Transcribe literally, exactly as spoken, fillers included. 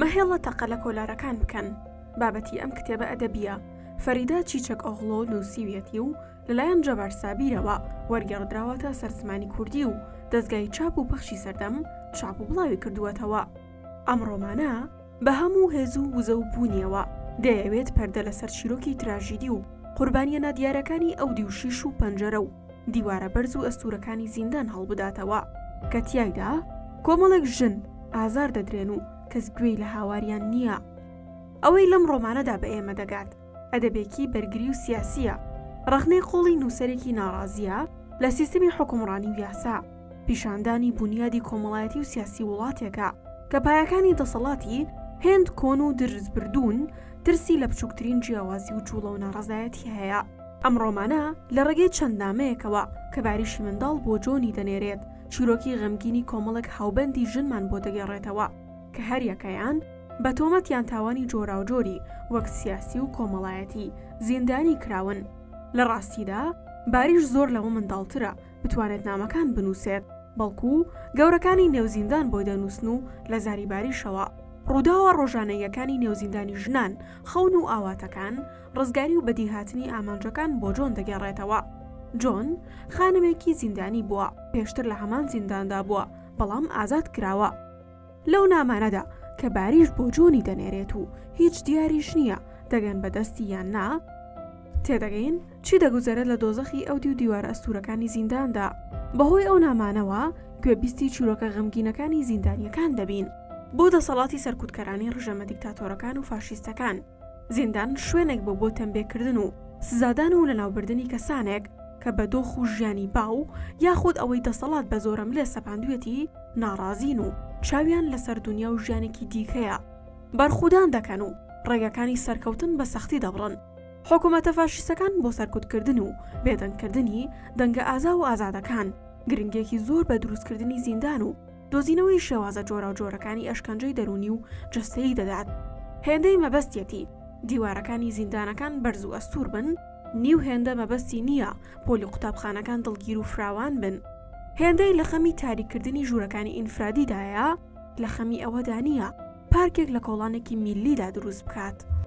مەهێڵە تەقە لە کۆلارەکان بکەن. بابەتی ئەم کتێبە ئەدەبیە فەریدا چیچەک ئۆغڵۆ نووسیویەتی و لەلایەن جەبار سابیرەوە وەرگێڕدراوەتە سەر زمانی کوردی و دەستگای چاپ و پەخشی سەردەم چاپ و بڵاوی کردووەتەوە. ئەم ڕۆمانە بە هەموو هێز و وزە و بوونیەوە دەیەوێت پەردە لەسەر چیرۆکی تراژیدی و قوربانیە دیارەکانی ئەو دیوشیش و پەنجەرە و دیوارە بەرز و ئەستورەکانی زیندان هەڵبداتەوە کە تیایدا کۆمەڵێک ژن ئازار دەدرێن و کەس گوێی لە هاواریان نییە. ئەوەی لەم ڕۆمانەدا بە ئێمە دەگات ئەدەبێکی بەرگری و سیاسیە، ڕەخنەی قۆڵی نووسەرێکی ناڕازیە لە سیستمی حکومڕانی و یاسا، پیشاندانی بنیادی کۆمەڵایەتی و سیاسی وڵاتێکە کە پایەکانی دەسەڵاتی هێند کۆن و درز بردوون ترسی لە بچووکترین جیاوازی و جوڵە و ناڕەزایەتی هەیە. ئەم ڕۆمانە لە ڕێگەی چەند نامەیەکەوە کە باریشی منداڵ بۆ جۆنی دەنێرێت چیرۆکی غەمگینی کۆمەڵێک هاوبەندی ژنمان بۆ دەگەڕێتەوە کە هەر یەکەیان بە تۆمەتیان تاوانی جۆرا و جۆری وەک سیاسی و کۆمەڵایەتی زیندانی کراون. لە ڕاستیدا باریش زۆر لەوە منداڵترە بتوانێت نامەکان بنووسێت، بەڵکو گەورەکانی نێوزیندان بۆی دەنووسن و لە زاری باریشەوە ڕووداوە ڕۆژانەیەکانی نێوزیندانی ژنان، خەون و ئاواتەکان، ڕزگاری و بەدیهاتنی ئامانجەکان بۆ جۆن دەگەڕێتەوە. جۆن خانمێکی زیندانی بووە، پێشتر لە هەمان زینداندا بووە بەڵام ئازاد کراوە. لەو نامانەدا کە باریش بۆ جۆنی دەنێرێت و هیچ دیاریش نییە دەگەن بەدەستی یان نا، تێدەگەین چی دەگوزارێت لە دۆزەخی ئەو دی و دیوارە ئەستورەکانی زینداندا. بەهۆی ئەو نامانەوە گوێبیستی چیرۆکە غەمگینەکانی زیندانیەکان دەبین. بۆ دەسەڵاتی سەرکوتکەرانی ڕژەمە دیکتاتۆرەکان و فاشیستەکان زیندان شوێنێک بۆ بۆ تەمبێکردن و سزادان و لەناوبردنی کەسانێک کە بە دۆخ و ژیانی باو یاخود ئەوەی دەسەڵات بە زۆرەم لێ سەپاندوێتی ناڕازین و چاویان لەسەر دنیا و ژیانێکی دیکەیە بەرخودان دەکەن و ڕێگەکانی سەرکەوتن بە سەختی دەبڕن. حکوومەتە فاشیستەکان بۆ سەرکوتکردن و بێدەنگکردنی دەنگە ئازا و ئازادەکان گرنگێکی زۆر بە دروستکردنی زیندان و دۆزینەوەی شێوازە جۆرە و جۆرەکانی ئەشکەنجەی دەرونی و جەستەیی دەدات. هێندەی مەبەستیەتی دیوارەکانی زیندانەکان بەرز و ئەستور بن، نیو هێندە مەبەستی نییە پۆلی قوتابخانەکان دڵگیر و فراوان بن. هێندەی لە خەمی تاریکردنی ژوورەکانی ئینفرادیدایە، لە خەمی ئەوەدا نییە پارکێک لە کۆڵانێکی میلیدا دروست بکات.